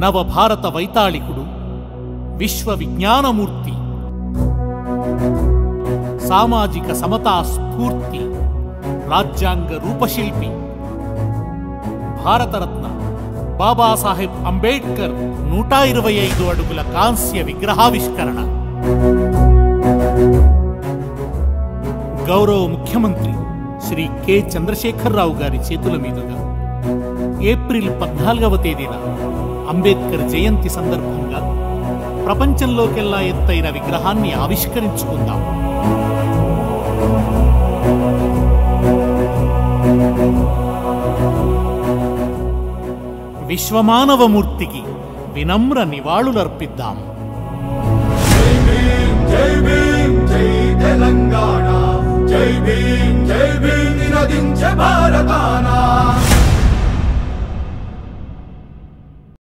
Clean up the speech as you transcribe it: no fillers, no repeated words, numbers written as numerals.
నవభారత వైతాళికుడు, విశ్వ విజ్ఞానమూర్తి, సామాజిక సమతా స్ఫూర్తి, రాజ్యాంగ రూపశిల్పి, భారతరత్న బాబాసాహెబ్ అంబేడ్కర్ 125 అడుగుల కాంస్య విగ్రహావిష్కరణ. గౌరవ ముఖ్యమంత్రి శ్రీ కె చంద్రశేఖరరావు గారి చేతుల మీదుగా ఏప్రిల్ 14వ తేదీన అంబేద్కర్ జయంతి సందర్భంగా ప్రపంచంలోకెల్లా ఎత్తైన విగ్రహాన్ని ఆవిష్కరించుకుందాం. విశ్వమానవమూర్తికి వినమ్ర నివాళులర్పిద్దాం. జై భీమ్ జై భీమ్ జై తెలంగాణ, జై భీమ్ నినదించే భారతానా.